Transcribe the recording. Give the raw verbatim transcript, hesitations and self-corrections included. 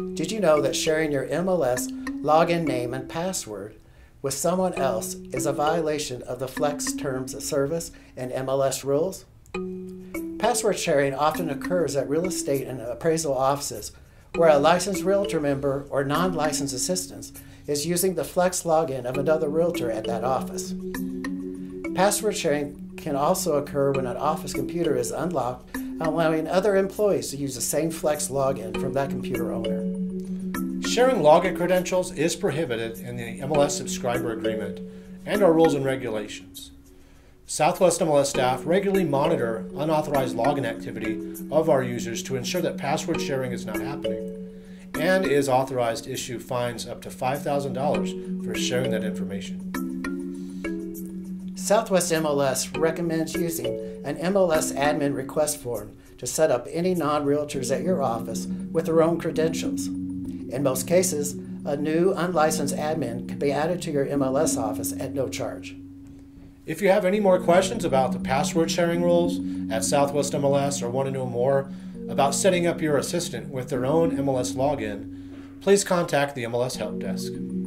Did you know that sharing your M L S login name and password with someone else is a violation of the Flex Terms of Service and M L S rules? Password sharing often occurs at real estate and appraisal offices where a licensed realtor member or non-licensed assistant is using the Flex login of another realtor at that office. Password sharing can also occur when an office computer is unlocked, allowing other employees to use the same Flex login from that computer owner. Sharing login credentials is prohibited in the M L S subscriber agreement and our rules and regulations. Southwest M L S staff regularly monitor unauthorized login activity of our users to ensure that password sharing is not happening, and is authorized to issue fines up to five thousand dollars for sharing that information. Southwest M L S recommends using an M L S admin request form to set up any non-realtors at your office with their own credentials. In most cases, a new unlicensed admin can be added to your M L S office at no charge. If you have any more questions about the password sharing rules at Southwest M L S or want to know more about setting up your assistant with their own M L S login, please contact the M L S Help Desk.